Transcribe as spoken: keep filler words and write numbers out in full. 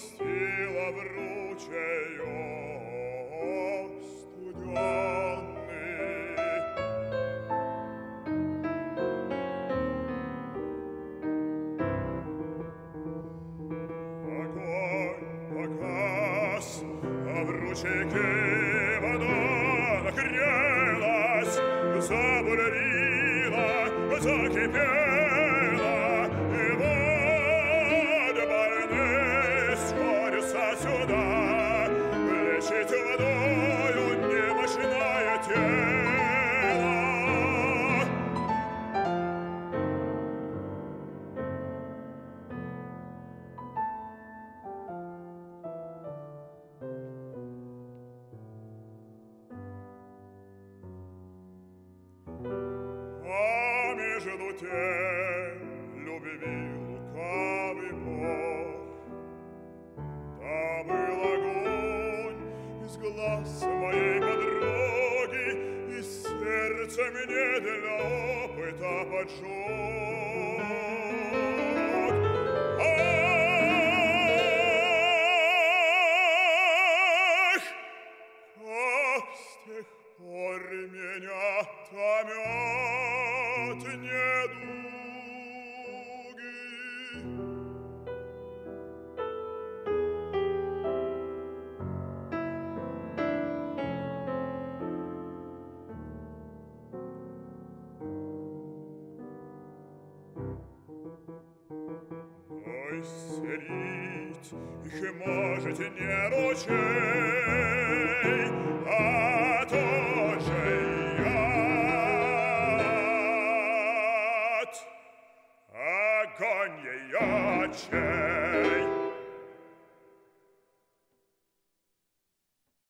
опустила в ручеёк студённый. Огонь погас, а в ручейке вода нагрелась, забурлила, закипела, и вот больные сходятся сюда, лечить водою немощное тело. А между тем любви лукавый Бог, да был огонь из глаз моей подруги, и сердце мне для опыта поджег. Ах, как с тех пор меня томят недуги. Но исцелить их можете не ручей, а тот же яд. Огонь ее очей.